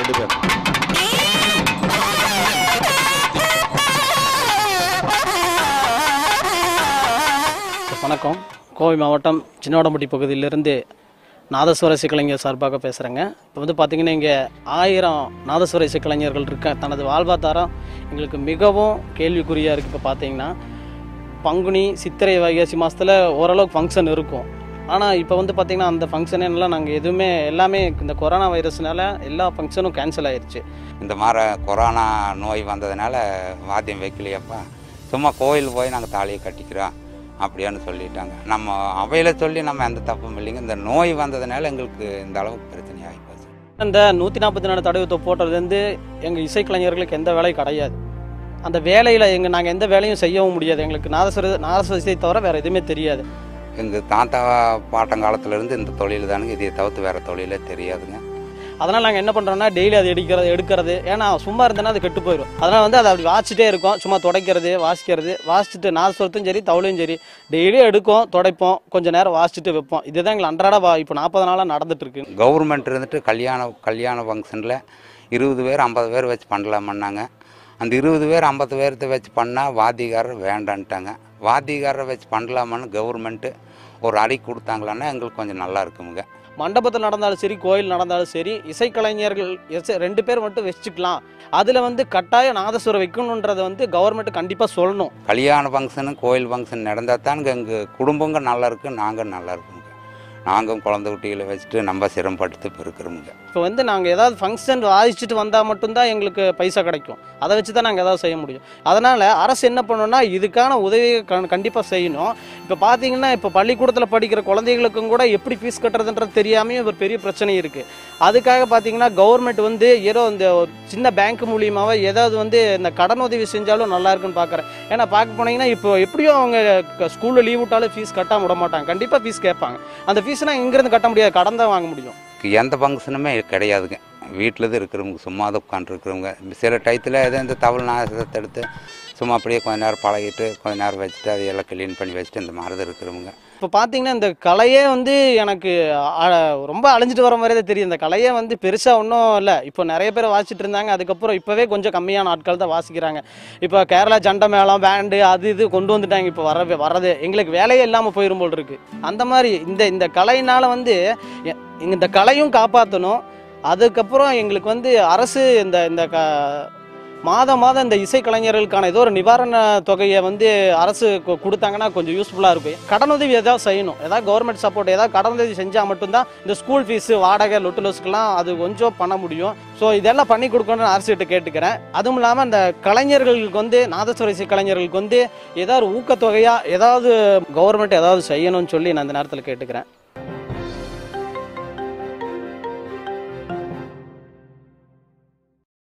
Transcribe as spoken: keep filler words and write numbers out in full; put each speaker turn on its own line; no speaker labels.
ரெண்டு பேர்.
வணக்கம். கோவை மாவட்டம் சின்னோடம்பட்டி பகுதியிலிருந்து நாதஸ்வர இசைக்கலைஞர் சார்பாக பேசுகிறேங்க. இப்போ வந்து பார்த்திங்கன்னா இங்கே ஆயிரம் நாதஸ்வர இசைக்கலைஞர்கள் இருக்க தனது வாழ்வாதாரம் எங்களுக்கு மிகவும் கேள்விக்குறியாக இருக்குது. இப்போ பார்த்தீங்கன்னா பங்குனி சித்திரை வைகாசி மாதத்தில் ஓரளவுக்கு ஃபங்க்ஷன் இருக்கும். ஆனால் இப்போ வந்து பார்த்திங்கன்னா அந்த ஃபங்க்ஷனெல்லாம் நாங்கள் எதுவுமே எல்லாமே இந்த கொரோனா வைரஸ்னால எல்லா ஃபங்க்ஷனும் கேன்சல் ஆயிடுச்சு.
இந்த மாதிரி கொரோனா நோய் வந்ததுனால வாத்தியம் வைக்கலையப்பா, சும்மா கோயில் போய் நாங்கள் தாலியை கட்டிக்கிறோம் அப்படியான்னு சொல்லிட்டாங்க. நம்ம அவையில் சொல்லி நம்ம எந்த தப்பும் இல்லைங்க. இந்த நோய் வந்ததுனால எங்களுக்கு இந்த அளவுக்கு பிரச்சனை ஆகி போச்சு.
இந்த நூற்றி நாற்பத்தி நாலு தடவை போட்டதுலேருந்து எங்கள் இசைக்கலைஞர்களுக்கு எந்த வேலையும் கிடையாது. அந்த வேலையில் எங்கள் நாங்கள் எந்த வேலையும் செய்யவும் முடியாது. எங்களுக்கு நாதஸ்வர நாதஸ்வர இசை தவிர வேறு எதுவுமே தெரியாது.
எங்கள் தாத்தா பாட்டங்காலத்துலேருந்து இந்த தொழில் தானுங்க, இதை தவிர்த்து வேறு தொழிலே தெரியாதுங்க.
அதனால் நாங்கள் என்ன பண்ணுறோம்னா டெய்லி அது எடுக்கிறது எடுக்கிறது ஏன்னா சும்மா இருந்தேன்னா அது கெட்டு போயிடும். அதனால் வந்து அதை அப்படி வாசிச்சிட்டே இருக்கும். சும்மா துடைக்கிறது வாசிக்கிறது வாசிச்சுட்டு நாதஸ்வரத்தும் சரி தவுளையும் சரி டெய்லியும் எடுக்கும், துடைப்போம், கொஞ்சம் நேரம் வாசிச்சுட்டு வைப்போம். இதுதான் எங்களுக்கு அன்றாட வா இப்போ நாற்பது நாளாக நடந்துட்டுருக்கு.
கவர்மெண்ட் இருந்துட்டு கல்யாண கல்யாண ஃபங்க்ஷனில் இருபது பேர் ஐம்பது பேர் வச்சு பண்ணலாமன்னாங்க. அந்த இருபது பேர் ஐம்பது பேர்த்த வச்சு பண்ணால் வாத்தியக்காரர் வேண்டான்ட்டாங்க. வாத்தியக்காரரை வச்சு பண்ணலாமான்னு கவர்மெண்ட்டு ஒரு அறிக்கை கொடுத்தாங்களான்னா எங்களுக்கு கொஞ்சம் நல்லா இருக்குமுங்க.
மண்டபத்தில் நடந்தாலும் சரி கோயில் நடந்தாலும் சரி இசைக்கலைஞர்கள் இசை ரெண்டு பேர் மட்டும் வச்சுக்கலாம். அதில் வந்து கட்டாயம் நாதஸ்வரம் வைக்கணுன்றதை வந்து கவர்மெண்ட் கண்டிப்பாக சொல்லணும்.
கல்யாண ஃபங்க்ஷனு கோயில் ஃபங்க்ஷன் நடந்தால் தானுங்க எங்கள் குடும்பங்க நல்லா இருக்குது, நாங்கள் நல்லா இருக்குங்க. நாங்கள் குழந்தை குட்டிகளை வச்சுட்டு நம்ம சிரமப்பட்டு இருக்கிறோமுங்க.
இப்போ வந்து நாங்கள் ஏதாவது ஃபங்க்ஷன் வாசிச்சுட்டு வந்தால் மட்டும்தான் எங்களுக்கு பைசா கிடைக்கும். அதை வச்சு தான் நாங்கள் ஏதாவது செய்ய முடியும். அதனால் அரசு என்ன பண்ணணும்னா இதுக்கான உதவியை கண் கண்டிப்பாக செய்யணும். இப்போ பார்த்தீங்கன்னா இப்போ பள்ளிக்கூடத்தில் படிக்கிற குழந்தைகளுக்கும் கூட எப்படி ஃபீஸ் கட்டுறதுன்றது தெரியாமையும் ஒரு பெரிய பிரச்சனை இருக்குது. அதுக்காக பார்த்தீங்கன்னா கவர்மெண்ட் வந்து ஏதோ இந்த சின்ன பேங்க் மூலியமாகவே ஏதாவது வந்து இந்த கடன் உதவி செஞ்சாலும் நல்லா இருக்குன்னு பார்க்குறேன். ஏன்னா பார்க்க போனீங்கன்னா இப்போ எப்படியும் அவங்க ஸ்கூலில் லீவ் விட்டாலும் ஃபீஸ் கட்டாமல் விட மாட்டாங்க. கண்டிப்பாக ஃபீஸ் கேட்பாங்க. அந்த ஃபீஸ்னால் இங்கேருந்து கட்ட முடியாது, கடன் தான் வாங்க முடியும்.
எந்த ஃபங்க்ஷனுமே கிடையாதுங்க. வீட்டில் தான் இருக்கிறவங்க, சும்மா தான் உட்காந்துருக்குறவங்க. சில டயத்தில் எதோ இந்த தவள் நாசத்தை எடுத்து சும்மா அப்படியே கொஞ்ச நேரம் பழகிட்டு கொஞ்ச நேரம் வச்சுட்டு அதையெல்லாம் க்ளீன் பண்ணி வச்சுட்டு இந்த மாதிரி தான் இருக்கிறவங்க.
இப்போ பார்த்தீங்கன்னா இந்த கலையே வந்து எனக்கு ரொம்ப அழிஞ்சிட்டு வர மாதிரி தான் தெரியும். இந்த கலையே வந்து பெருசாக ஒன்றும் இல்லை. இப்போ நிறைய பேர் வாசிச்சுட்டு இருந்தாங்க. அதுக்கப்புறம் இப்போவே கொஞ்சம் கம்மியான ஆட்கள் தான் வாசிக்கிறாங்க. இப்போ கேரளா ஜண்டை மேளம் பேண்டு அது இது கொண்டு வந்துட்டாங்க. இப்போ வர வர்றது எங்களுக்கு வேலையே இல்லாமல் போயிடும் போல் இருக்குது. அந்த மாதிரி இந்த இந்த கலையினால் வந்து இந்த கலையும் காப்பாற்றணும். அதுக்கப்புறம் எங்களுக்கு வந்து அரசு இந்த இந்த க மாதம் மாதம் இந்த இசைக்கலைஞர்களுக்கான ஏதோ ஒரு நிவாரண தொகையை வந்து அரசு கொடுத்தாங்கன்னா கொஞ்சம் யூஸ்ஃபுல்லாக இருக்கும். கடனுதவி ஏதாவது செய்யணும். ஏதாவது கவர்மெண்ட் சப்போர்ட் ஏதாவது கடனுதவி செஞ்சால் மட்டும்தான் இந்த ஸ்கூல் ஃபீஸு வாடகை லொட்டுலோஸுக்கெல்லாம் அது கொஞ்சம் பண்ண முடியும். ஸோ இதெல்லாம் பண்ணி கொடுக்கணும்னு அரசுகிட்ட கேட்டுக்கிறேன். அதுவும் இல்லாமல் இந்த கலைஞர்களுக்கு வந்து நாதஸ்வர இசை கலைஞர்களுக்கு வந்து ஏதாவது ஊக்கத்தொகையாக ஏதாவது கவர்மெண்ட் ஏதாவது செய்யணும்னு சொல்லி நான் இந்த நேரத்தில் கேட்டுக்கிறேன்.